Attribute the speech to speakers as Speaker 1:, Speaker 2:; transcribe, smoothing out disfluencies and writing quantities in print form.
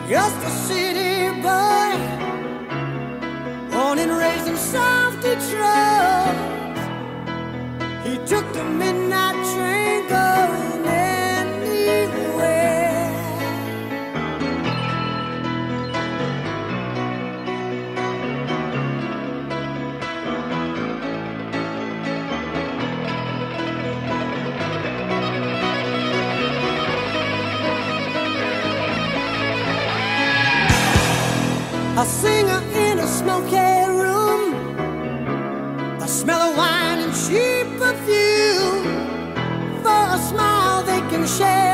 Speaker 1: Just a city boy, born and raised in South Detroit. He took the midnight train going anywhere. A singer in a smoky room, the smell of wine and cheap perfume. For a smile they can share.